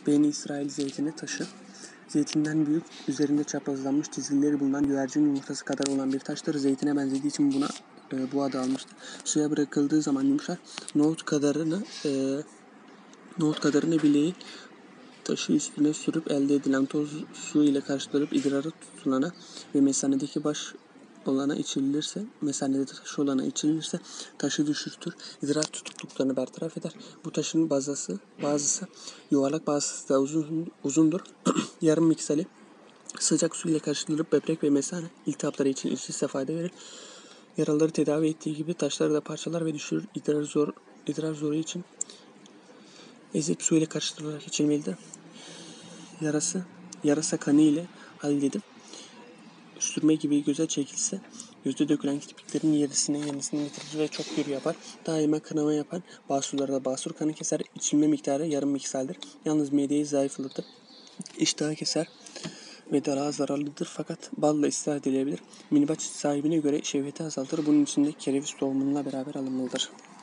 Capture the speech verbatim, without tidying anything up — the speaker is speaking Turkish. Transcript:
Beni İsrail zeytini taşı. Zeytinden büyük, üzerinde çaprazlanmış çizgileri bulunan güvercin yumurtası kadar olan bir taştır. Zeytine benzediği için buna e, bu adı almıştır. Suya bırakıldığı zaman yumuşar. Nohut kadarını e, nohut kadarını bileği taşı üstüne sürüp elde edilen toz su ile karıştırılıp idrarı tutulana ve mesanedeki baş olana içilirse, mesanede taşı olana içilirse taşı düşürtür. İdrar tutukluklarını bertaraf eder. Bu taşın bazısı, bazısı yuvarlak, bazısı da uzun, uzundur. Yarım miksali sıcak su ile karıştırılıp böbrek ve mesane iltihapları için içilirse fayda verir. Yaraları tedavi ettiği gibi taşları da parçalar ve düşürür. İdrar zor, idrar zoru için ezip su ile karıştırılarak içilmelidir. Yarası, yarasa kanı ile halledip sürme gibi göze çekilse gözde dökülen kirpiklerin yerisine yenisini getirir ve çok gür yapar. Daima kanama yapan basurlarda basur kanı keser. İçilme miktarı yarım mikserdir. Yalnız mideyi zayıflatır. İştahı keser ve darağa zararlıdır fakat balla ıslah edilebilir. Minibaç sahibine göre şehveti azaltır. Bunun için de kereviz tohumunla beraber alınmalıdır.